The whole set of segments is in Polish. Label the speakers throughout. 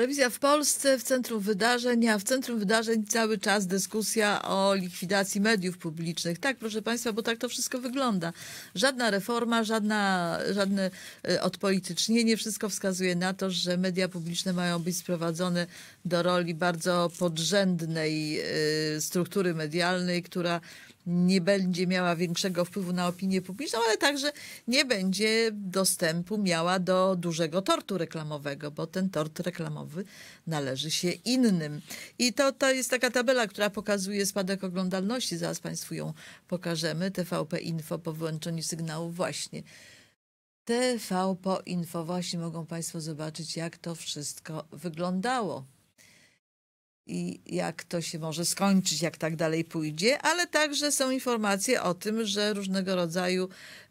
Speaker 1: Telewizja w Polsce w centrum wydarzeń, a w centrum wydarzeń cały czas dyskusja o likwidacji mediów publicznych. Tak, proszę Państwa, bo tak to wszystko wygląda. Żadna reforma, żadne odpolitycznienie. Wszystko wskazuje na to, że media publiczne mają być sprowadzone do roli bardzo podrzędnej struktury medialnej, która nie będzie miała większego wpływu na opinię publiczną, ale także nie będzie dostępu miała do dużego tortu reklamowego, bo ten tort reklamowy należy się innym. I to jest taka tabela, która pokazuje spadek oglądalności. Zaraz Państwu ją pokażemy. TVP Info po wyłączeniu sygnału właśnie. TVP Info właśnie mogą Państwo zobaczyć, jak to wszystko wyglądało. I jak to się może skończyć, jak tak dalej pójdzie, ale także są informacje o tym, że różnego rodzaju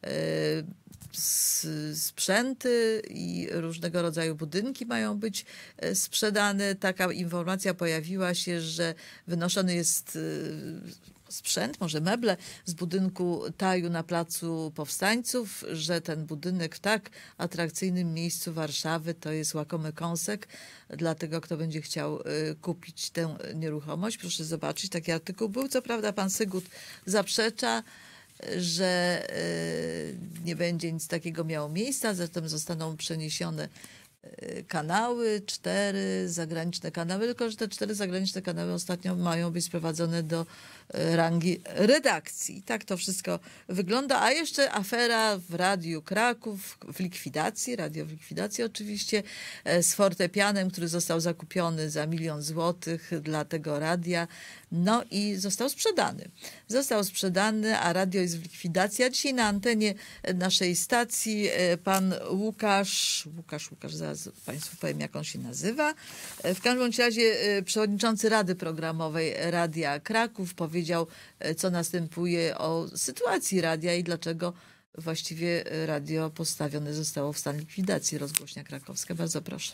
Speaker 1: sprzęty i różnego rodzaju budynki mają być sprzedane. Taka informacja pojawiła się, że wynoszony jest sprzęt, może meble z budynku Taju na Placu Powstańców, że ten budynek w tak atrakcyjnym miejscu Warszawy to jest łakomy kąsek dla tego, kto będzie chciał kupić tę nieruchomość. Proszę zobaczyć, taki artykuł był. Co prawda pan Sygut zaprzecza, że nie będzie nic takiego miało miejsca, zatem zostaną przeniesione kanały, 4 zagraniczne kanały, tylko że te 4 zagraniczne kanały ostatnio mają być sprowadzone do rangi redakcji. Tak to wszystko wygląda. A jeszcze afera w Radiu Kraków w likwidacji, radio w likwidacji oczywiście, z fortepianem, który został zakupiony za 1 000 000 złotych dla tego radia. No i został sprzedany. Został sprzedany, a radio jest w likwidacji. A dzisiaj na antenie naszej stacji pan Łukasz, zaraz Państwu powiem, jak on się nazywa. W każdym razie przewodniczący Rady Programowej Radia Kraków powiedział, co następuje o sytuacji radia i dlaczego właściwie radio postawione zostało w stan likwidacji. Rozgłośnia Krakowska. Bardzo proszę.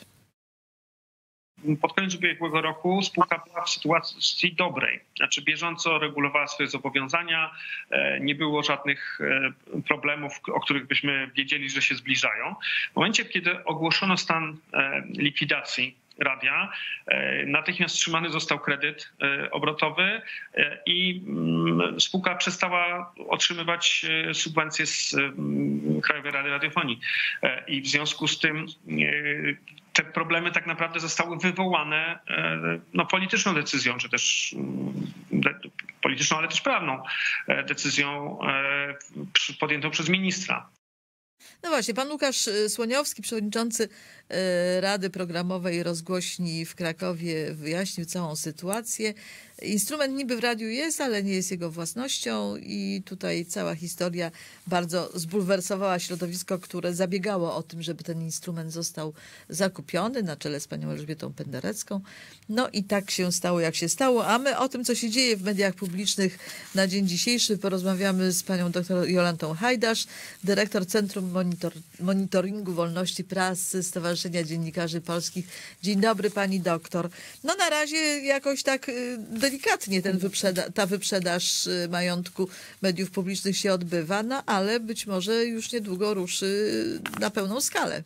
Speaker 2: Pod koniec ubiegłego roku spółka była w sytuacji dobrej. Znaczy bieżąco regulowała swoje zobowiązania, nie było żadnych problemów, o których byśmy wiedzieli, że się zbliżają. W momencie, kiedy ogłoszono stan likwidacji radia, natychmiast wstrzymany został kredyt obrotowy i spółka przestała otrzymywać subwencje z Krajowej Rady Radiofonii. I w związku z tym te problemy tak naprawdę zostały wywołane polityczną decyzją, czy też polityczną, ale też prawną decyzją podjętą przez ministra.
Speaker 1: No właśnie, pan Łukasz Słoniowski, przewodniczący Rady Programowej Rozgłośni w Krakowie, wyjaśnił całą sytuację. Instrument niby w radiu jest, ale nie jest jego własnością i tutaj cała historia bardzo zbulwersowała środowisko, które zabiegało o tym, żeby ten instrument został zakupiony na czele z panią Elżbietą Penderecką. No i tak się stało, jak się stało. A my o tym, co się dzieje w mediach publicznych na dzień dzisiejszy, porozmawiamy z panią dr Jolantą Hajdasz, dyrektor Centrum Monitoringu Wolności Prasy Stowarzyszenia Dziennikarzy Polskich. Dzień dobry, pani doktor. No na razie jakoś tak delikatnie ta wyprzedaż majątku mediów publicznych się odbywa, no ale być może już niedługo ruszy na pełną skalę.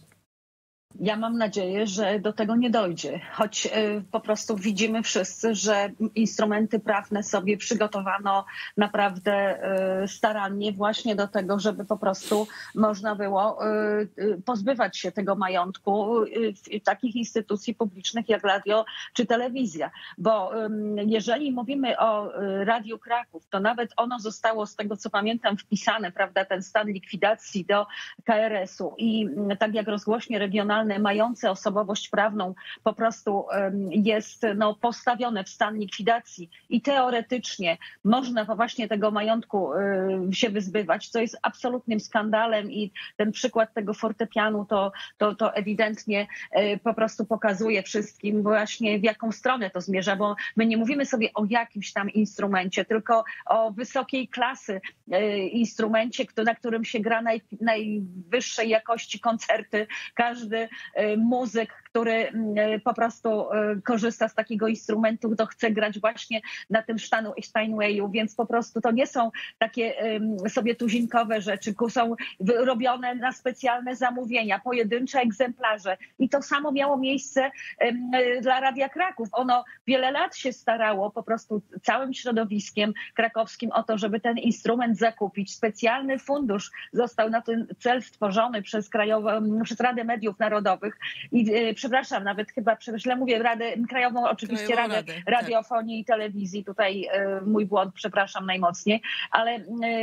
Speaker 3: Ja mam nadzieję, że do tego nie dojdzie, choć po prostu widzimy wszyscy, że instrumenty prawne sobie przygotowano naprawdę starannie właśnie do tego, żeby po prostu można było pozbywać się tego majątku takich instytucji publicznych jak radio czy telewizja. Bo jeżeli mówimy o Radiu Kraków, to nawet ono zostało, z tego co pamiętam, wpisane, prawda, ten stan likwidacji do KRS-u i tak jak rozgłośnie regionalne mające osobowość prawną po prostu jest postawione w stan likwidacji i teoretycznie można właśnie tego majątku się wyzbywać, co jest absolutnym skandalem i ten przykład tego fortepianu to ewidentnie po prostu pokazuje wszystkim właśnie w jaką stronę to zmierza, bo my nie mówimy sobie o jakimś tam instrumencie, tylko o wysokiej klasy instrumencie, na którym się gra najwyższej jakości koncerty. Każdy muzyk, który po prostu korzysta z takiego instrumentu, kto chce grać właśnie na tym Steinwayu, więc po prostu to nie są takie sobie tuzinkowe rzeczy, są robione na specjalne zamówienia, pojedyncze egzemplarze. I to samo miało miejsce dla Radia Kraków. Ono wiele lat się starało po prostu całym środowiskiem krakowskim o to, żeby ten instrument zakupić. Specjalny fundusz został na ten cel stworzony przez Radę Mediów Narodowych i przepraszam, nawet chyba źle mówię, Krajową oczywiście Radę Radiofonii i Telewizji. Tutaj mój błąd, przepraszam najmocniej, ale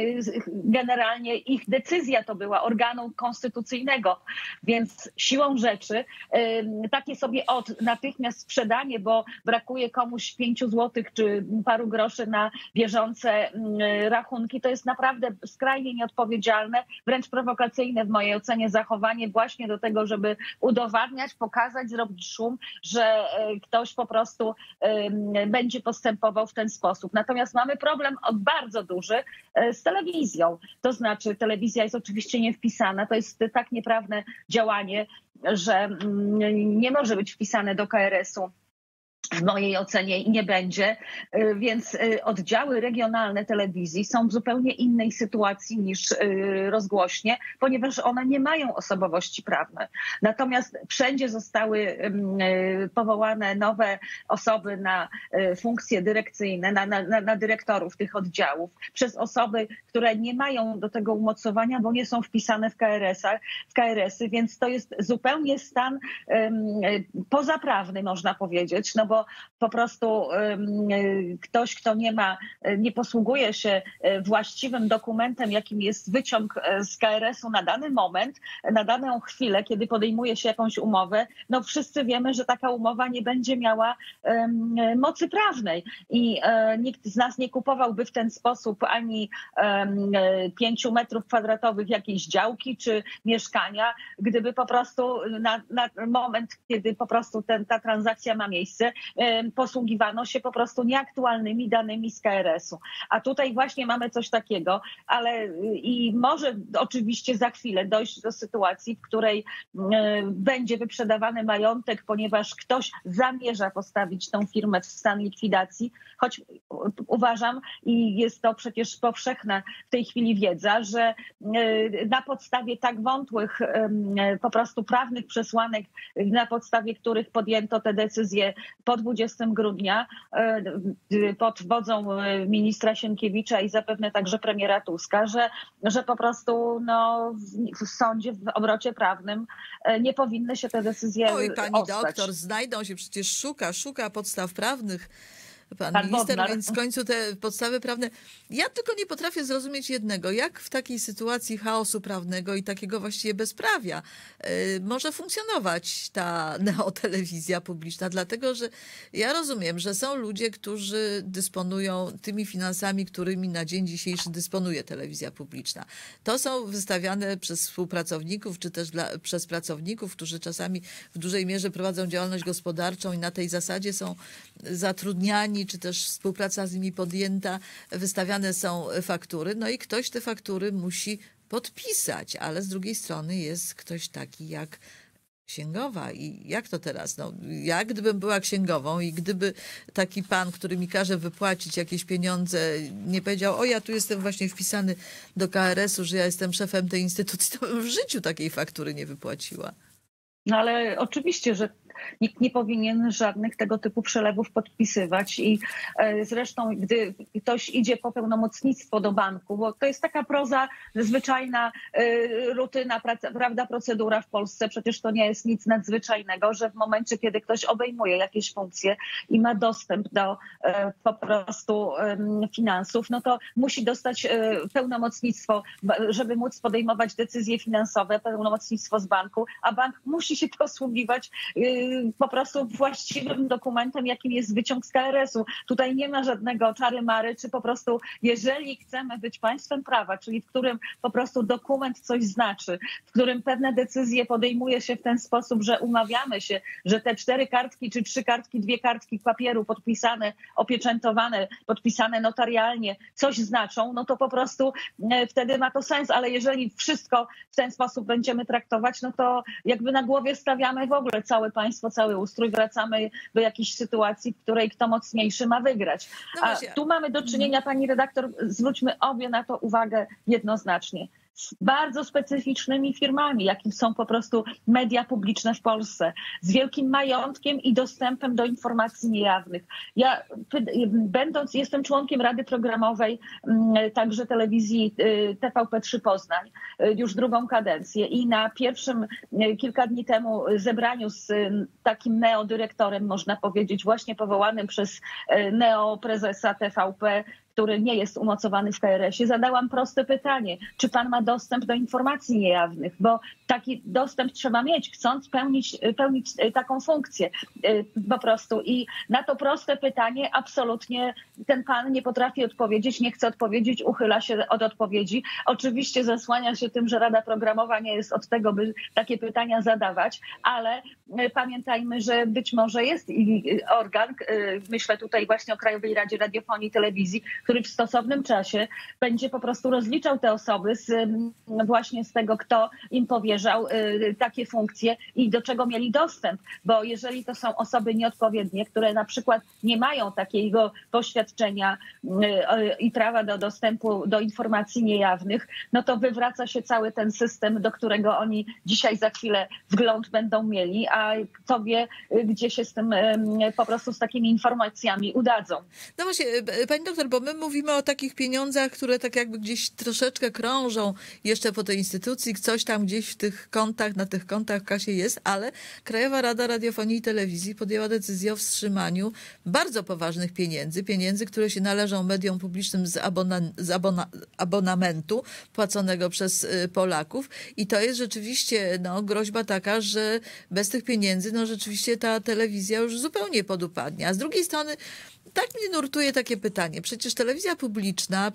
Speaker 3: generalnie ich decyzja to była organu konstytucyjnego, więc siłą rzeczy takie sobie natychmiast sprzedanie, bo brakuje komuś 5 złotych czy paru groszy na bieżące rachunki, to jest naprawdę skrajnie nieodpowiedzialne, wręcz prowokacyjne w mojej ocenie zachowanie właśnie do tego, żeby udowadniać, pokazać, zrobić szum, że ktoś po prostu będzie postępował w ten sposób. Natomiast mamy problem bardzo duży z telewizją. To znaczy telewizja jest oczywiście niewpisana. To jest tak nieprawne działanie, że nie może być wpisane do KRS-u. W mojej ocenie nie będzie, więc oddziały regionalne telewizji są w zupełnie innej sytuacji niż rozgłośnie, ponieważ one nie mają osobowości prawnej. Natomiast wszędzie zostały powołane nowe osoby na funkcje dyrekcyjne, na dyrektorów tych oddziałów, przez osoby, które nie mają do tego umocowania, bo nie są wpisane w KRS-y, więc to jest zupełnie stan pozaprawny, można powiedzieć, no bo po prostu ktoś, kto nie posługuje się właściwym dokumentem, jakim jest wyciąg z KRS-u na dany moment, na daną chwilę, kiedy podejmuje się jakąś umowę, no wszyscy wiemy, że taka umowa nie będzie miała mocy prawnej i nikt z nas nie kupowałby w ten sposób ani 5 metrów kwadratowych jakiejś działki czy mieszkania, gdyby po prostu na moment, kiedy po prostu ta transakcja ma miejsce, posługiwano się po prostu nieaktualnymi danymi z KRS-u. A tutaj właśnie mamy coś takiego, ale i może oczywiście za chwilę dojść do sytuacji, w której będzie wyprzedawany majątek, ponieważ ktoś zamierza postawić tą firmę w stan likwidacji, choć uważam i jest to przecież powszechna w tej chwili wiedza, że na podstawie tak wątłych po prostu prawnych przesłanek, na podstawie których podjęto te decyzje po 20 grudnia pod wodzą ministra Sienkiewicza i zapewne także premiera Tuska, że po prostu w sądzie, w obrocie prawnym nie powinny się te decyzje
Speaker 1: Oj, pani
Speaker 3: ostać.
Speaker 1: doktor, znajdą się, przecież szuka podstaw prawnych. Pan minister,
Speaker 3: Bodnar.
Speaker 1: więc w końcu te podstawy prawne. Ja tylko nie potrafię zrozumieć jednego, jak w takiej sytuacji chaosu prawnego i takiego właściwie bezprawia może funkcjonować ta neotelewizja publiczna, dlatego że ja rozumiem, że są ludzie, którzy dysponują tymi finansami, którymi na dzień dzisiejszy dysponuje telewizja publiczna. To są wystawiane przez współpracowników, czy też przez pracowników, którzy czasami w dużej mierze prowadzą działalność gospodarczą i na tej zasadzie są zatrudniani, czy też współpraca z nimi podjęta, wystawiane są faktury, no i ktoś te faktury musi podpisać, ale z drugiej strony jest ktoś taki jak księgowa. I jak to teraz? No, ja gdybym była księgową i gdyby taki pan, który mi każe wypłacić jakieś pieniądze, nie powiedział, o ja tu jestem właśnie wpisany do KRS-u, że ja jestem szefem tej instytucji, to bym w życiu takiej faktury nie wypłaciła.
Speaker 3: No ale oczywiście, że nikt nie powinien żadnych tego typu przelewów podpisywać i zresztą gdy ktoś idzie po pełnomocnictwo do banku, bo to jest taka proza zwyczajna, rutyna, prawda, procedura w Polsce, przecież to nie jest nic nadzwyczajnego, że w momencie, kiedy ktoś obejmuje jakieś funkcje i ma dostęp do po prostu finansów, no to musi dostać pełnomocnictwo, żeby móc podejmować decyzje finansowe, pełnomocnictwo z banku, a bank musi się posługiwać po prostu właściwym dokumentem, jakim jest wyciąg z KRS-u. Tutaj nie ma żadnego czary-mary, czy po prostu jeżeli chcemy być państwem prawa, czyli w którym po prostu dokument coś znaczy, w którym pewne decyzje podejmuje się w ten sposób, że umawiamy się, że te 4 kartki czy 3 kartki, 2 kartki papieru podpisane, opieczętowane, podpisane notarialnie coś znaczą, no to po prostu wtedy ma to sens, ale jeżeli wszystko w ten sposób będziemy traktować, no to jakby na głowie stawiamy w ogóle całe państwo, cały ustrój, wracamy do jakiejś sytuacji, w której kto mocniejszy ma wygrać. A tu mamy do czynienia, pani redaktor, zwróćmy obie na to uwagę jednoznacznie, z bardzo specyficznymi firmami, jakim są po prostu media publiczne w Polsce, z wielkim majątkiem i dostępem do informacji niejawnych. Ja jestem członkiem Rady Programowej także telewizji TVP3 Poznań, już drugą kadencję i na pierwszym kilka dni temu zebraniu z takim neodyrektorem, można powiedzieć, właśnie powołanym przez neoprezesa TVP, który nie jest umocowany w KRS-ie, zadałam proste pytanie, czy pan ma dostęp do informacji niejawnych, bo taki dostęp trzeba mieć, chcąc pełnić taką funkcję po prostu. I na to proste pytanie absolutnie ten pan nie potrafi odpowiedzieć, nie chce odpowiedzieć, uchyla się od odpowiedzi. Oczywiście zasłania się tym, że Rada Programowa nie jest od tego, by takie pytania zadawać, ale pamiętajmy, że być może jest organ, myślę tutaj właśnie o Krajowej Radzie Radiofonii i Telewizji, który w stosownym czasie będzie po prostu rozliczał te osoby właśnie z tego, kto im powierzał takie funkcje i do czego mieli dostęp. Bo jeżeli to są osoby nieodpowiednie, które na przykład nie mają takiego poświadczenia i prawa do dostępu do informacji niejawnych, no to wywraca się cały ten system, do którego oni dzisiaj za chwilę wgląd będą mieli, a kto wie, gdzie się z tym po prostu z takimi informacjami udadzą.
Speaker 1: No właśnie, pani doktor, bo my mówimy o takich pieniądzach, które tak jakby gdzieś troszeczkę krążą jeszcze po tej instytucji, coś tam gdzieś w tych kontach, na tych kontach w kasie jest, ale Krajowa Rada Radiofonii i Telewizji podjęła decyzję o wstrzymaniu bardzo poważnych pieniędzy, które się należą mediom publicznym z abonamentu płaconego przez Polaków i to jest rzeczywiście groźba taka, że bez tych pieniędzy rzeczywiście ta telewizja już zupełnie podupadnie. A z drugiej strony tak mnie nurtuje takie pytanie. Przecież telewizja publiczna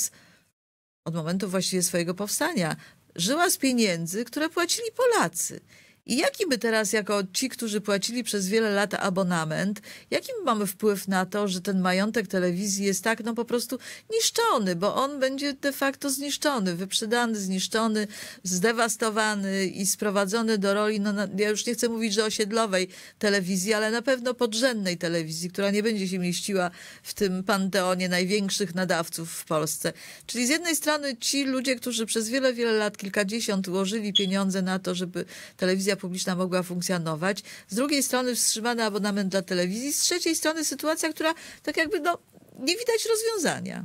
Speaker 1: od momentu właściwie swojego powstania żyła z pieniędzy, które płacili Polacy. I jaki my teraz, jako ci, którzy płacili przez wiele lat abonament, jaki my mamy wpływ na to, że ten majątek telewizji jest tak po prostu niszczony, bo on będzie de facto zniszczony, wyprzedany, zniszczony, zdewastowany i sprowadzony do roli, ja już nie chcę mówić, że osiedlowej telewizji, ale na pewno podrzędnej telewizji, która nie będzie się mieściła w tym panteonie największych nadawców w Polsce. Czyli z jednej strony ci ludzie, którzy przez wiele, wiele lat, kilkadziesiąt ułożyli pieniądze na to, żeby telewizja publiczna mogła funkcjonować. Z drugiej strony wstrzymany abonament dla telewizji. Z trzeciej strony sytuacja, która tak jakby nie widać rozwiązania.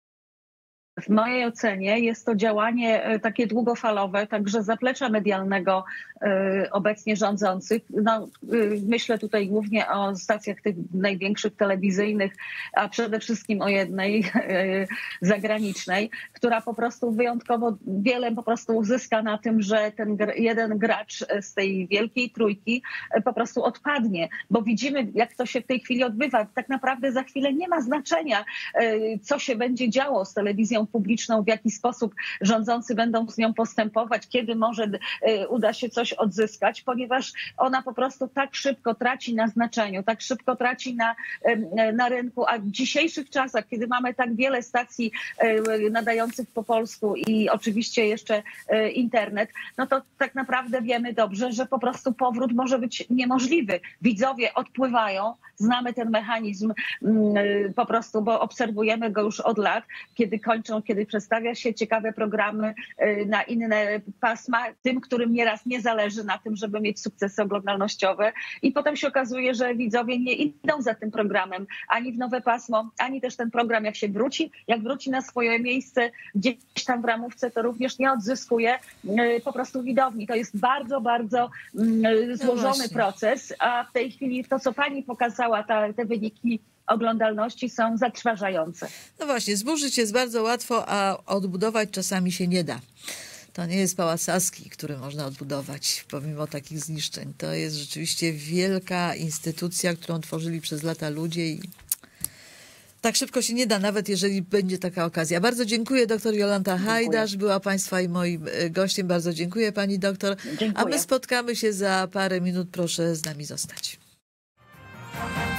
Speaker 3: W mojej ocenie jest to działanie takie długofalowe, także zaplecza medialnego obecnie rządzących. Myślę tutaj głównie o stacjach tych największych telewizyjnych, a przede wszystkim o jednej zagranicznej, która po prostu wyjątkowo wiele po prostu uzyska na tym, że ten jeden gracz z tej wielkiej trójki po prostu odpadnie, bo widzimy, jak to się w tej chwili odbywa. Tak naprawdę za chwilę nie ma znaczenia, co się będzie działo z telewizją publiczną, w jaki sposób rządzący będą z nią postępować, kiedy może uda się coś odzyskać, ponieważ ona po prostu tak szybko traci na znaczeniu, tak szybko traci na rynku, a w dzisiejszych czasach, kiedy mamy tak wiele stacji nadających po polsku i oczywiście jeszcze internet, no to tak naprawdę wiemy dobrze, że po prostu powrót może być niemożliwy. Widzowie odpływają, znamy ten mechanizm po prostu, bo obserwujemy go już od lat, kiedy przedstawia się ciekawe programy na inne pasma, tym, którym nieraz nie zależy na tym, żeby mieć sukcesy oglądalnościowe i potem się okazuje, że widzowie nie idą za tym programem ani w nowe pasmo, ani też ten program jak wróci na swoje miejsce gdzieś tam w ramówce, to również nie odzyskuje po prostu widowni. To jest bardzo, bardzo złożony proces, a w tej chwili to, co pani pokazała, te wyniki oglądalności są zatrważające.
Speaker 1: No właśnie, zburzyć jest bardzo łatwo, a odbudować czasami się nie da. To nie jest Pałac Saski, który można odbudować pomimo takich zniszczeń. To jest rzeczywiście wielka instytucja, którą tworzyli przez lata ludzie i tak szybko się nie da, nawet jeżeli będzie taka okazja. Bardzo dziękuję, doktor Jolanta Hajdasz. Była Państwa i moim gościem. Bardzo dziękuję, pani doktor.
Speaker 3: Dziękuję.
Speaker 1: A my spotkamy się za parę minut. Proszę z nami zostać.